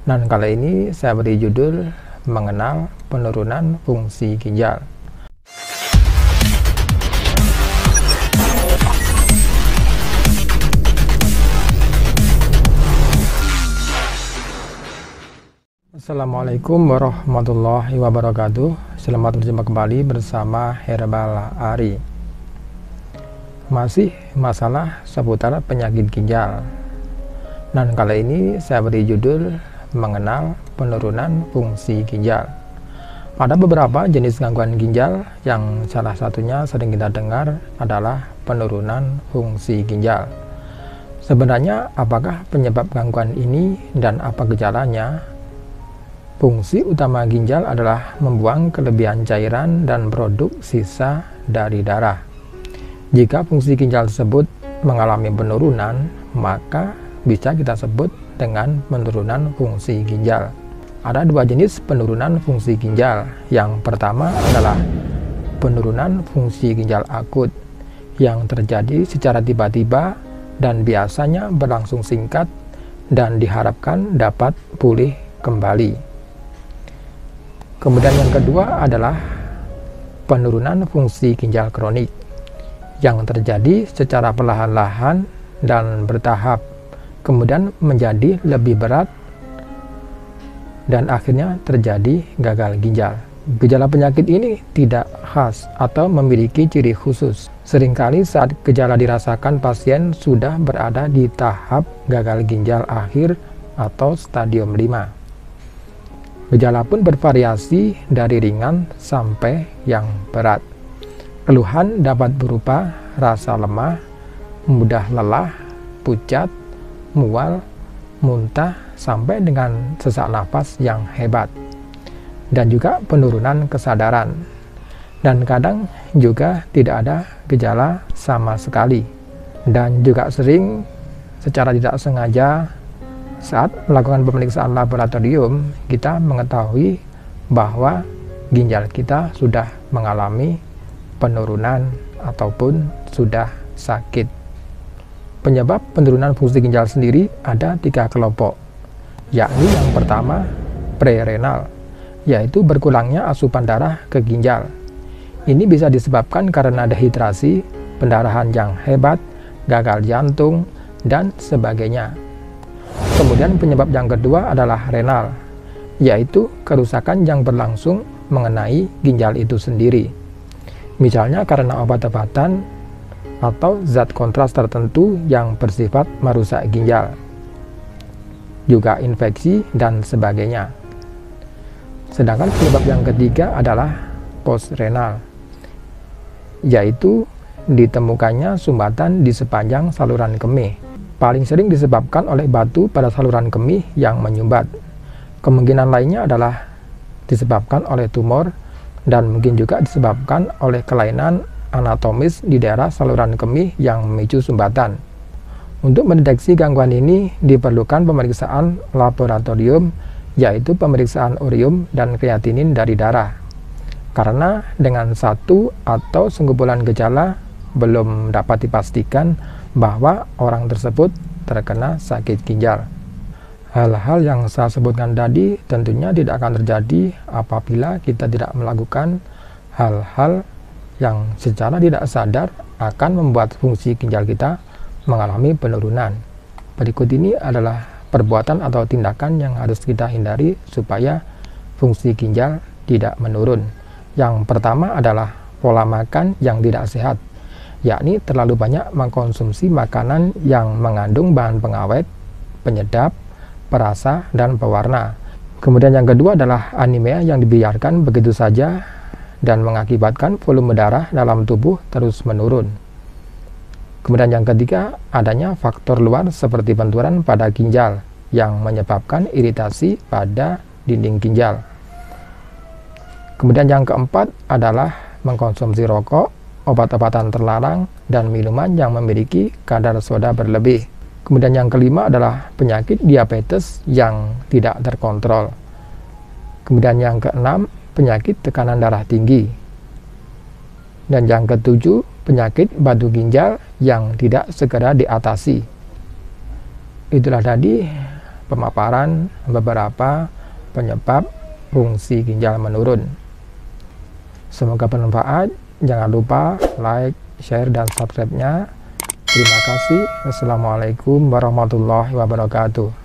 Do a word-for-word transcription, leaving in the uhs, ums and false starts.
Dan kali ini saya beri judul mengenal penurunan fungsi ginjal. Assalamualaikum warahmatullahi wabarakatuh. Selamat berjumpa kembali bersama Herbal Ari. Masih masalah seputar penyakit ginjal. Dan kali ini saya beri judul mengenal penurunan fungsi ginjal. Ada beberapa jenis gangguan ginjal yang salah satunya sering kita dengar adalah penurunan fungsi ginjal. Sebenarnya apakah penyebab gangguan ini dan apa gejalanya? Fungsi utama ginjal adalah membuang kelebihan cairan dan produk sisa dari darah. Jika fungsi ginjal tersebut mengalami penurunan, maka bisa kita sebut dengan penurunan fungsi ginjal. Ada dua jenis penurunan fungsi ginjal. Yang pertama adalah penurunan fungsi ginjal akut yang terjadi secara tiba-tiba dan biasanya berlangsung singkat dan diharapkan dapat pulih kembali. Kemudian yang kedua adalah penurunan fungsi ginjal kronik yang terjadi secara perlahan-lahan dan bertahap, kemudian menjadi lebih berat dan akhirnya terjadi gagal ginjal. Gejala penyakit ini tidak khas atau memiliki ciri khusus. Seringkali saat gejala dirasakan, pasien sudah berada di tahap gagal ginjal akhir atau stadium lima. Gejala pun bervariasi dari ringan sampai yang berat. Keluhan dapat berupa rasa lemah, mudah lelah, pucat, mual, muntah, sampai dengan sesak napas yang hebat, dan juga penurunan kesadaran. Dan kadang juga tidak ada gejala sama sekali, dan juga sering secara tidak sengaja saat melakukan pemeriksaan laboratorium kita mengetahui bahwa ginjal kita sudah mengalami penurunan ataupun sudah sakit. Penyebab penurunan fungsi ginjal sendiri ada tiga kelompok, yakni yang pertama prerenal, yaitu berkurangnya asupan darah ke ginjal. Ini bisa disebabkan karena dehidrasi, pendarahan yang hebat, gagal jantung, dan sebagainya. Kemudian penyebab yang kedua adalah renal, yaitu kerusakan yang berlangsung mengenai ginjal itu sendiri. Misalnya karena obat-obatan atau zat kontras tertentu yang bersifat merusak ginjal, juga infeksi dan sebagainya. Sedangkan penyebab yang ketiga adalah postrenal, yaitu ditemukannya sumbatan di sepanjang saluran kemih. Paling sering disebabkan oleh batu pada saluran kemih yang menyumbat. Kemungkinan lainnya adalah disebabkan oleh tumor dan mungkin juga disebabkan oleh kelainan anatomis di daerah saluran kemih yang memicu sumbatan. Untuk mendeteksi gangguan ini diperlukan pemeriksaan laboratorium, yaitu pemeriksaan urium dan kreatinin dari darah. Karena dengan satu atau sekumpulan gejala belum dapat dipastikan bahwa orang tersebut terkena sakit ginjal. Hal-hal yang saya sebutkan tadi tentunya tidak akan terjadi apabila kita tidak melakukan hal-hal yang secara tidak sadar akan membuat fungsi ginjal kita mengalami penurunan. Berikut ini adalah perbuatan atau tindakan yang harus kita hindari supaya fungsi ginjal tidak menurun. Yang pertama adalah pola makan yang tidak sehat, yakni terlalu banyak mengkonsumsi makanan yang mengandung bahan pengawet, penyedap, perasa, dan pewarna. Kemudian yang kedua adalah anemia yang dibiarkan begitu saja dan mengakibatkan volume darah dalam tubuh terus menurun. Kemudian yang ketiga, adanya faktor luar seperti benturan pada ginjal yang menyebabkan iritasi pada dinding ginjal. Kemudian yang keempat adalah mengkonsumsi rokok, obat-obatan terlarang, dan minuman yang memiliki kadar soda berlebih. Kemudian yang kelima adalah penyakit diabetes yang tidak terkontrol. Kemudian yang keenam, penyakit tekanan darah tinggi. Dan yang ketujuh, penyakit batu ginjal yang tidak segera diatasi. Itulah tadi pemaparan beberapa penyebab fungsi ginjal menurun. Semoga bermanfaat. Jangan lupa like, share, dan subscribe-nya. Terima kasih. Wassalamualaikum warahmatullahi wabarakatuh.